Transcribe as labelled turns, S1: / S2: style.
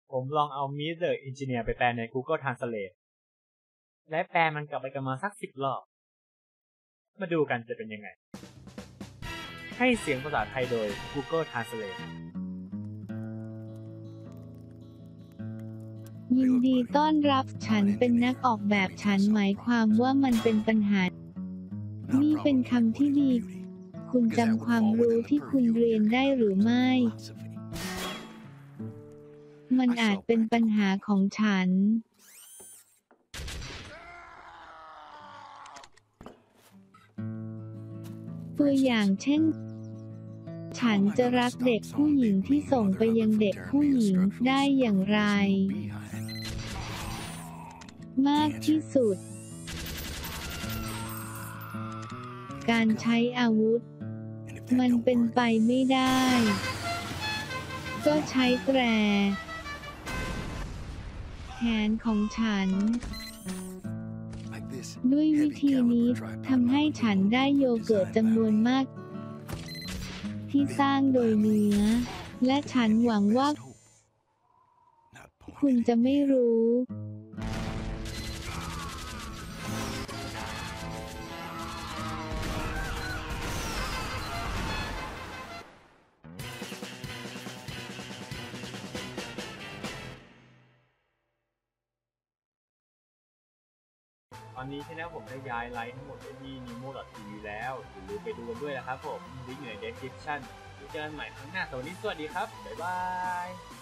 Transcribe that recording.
S1: ผมลองเอา Meet the Engineer ไปแปลใน Google Translate และแปลมันกลับไปกันมาสัก10 รอบมาดูกันจะเป็นยังไงให้เสียงภาษาไทยโดย Google Translate
S2: ยินดีต้อนรับฉันเป็นนักออกแบบฉันหมายความว่ามันเป็นปัญหานี่เป็นคำที่ดีคุณจำความรู้ที่คุณเรียนได้หรือไม่มันอาจเป็นปัญหาของฉันตัวอย่างเช่นฉันจะรักเด็กผู้หญิงที่ส่งไปยังเด็กผู้หญิงได้อย่างไรมากที่สุดการใช้อาวุธมันเป็นไปไม่ได้ก็ใช้แตรแขนของฉันด้วยวิธีนี้ทำให้ฉันได้โยเกิร์ตจำนวนมากที่สร้างโดยเนื้อและฉันหวังว่าคุณจะไม่รู้
S1: ตอนนี้ที่แล้วผมได้ย้ายไลฟ์ทั้งหมดไปที่ nemo.tv แล้วอย่าลืมไปดูกันด้วยนะครับผมลิงก์อยู่ใน description เจอกันใหม่ครั้งหน้าสวัสดีครับบ๊ายบาย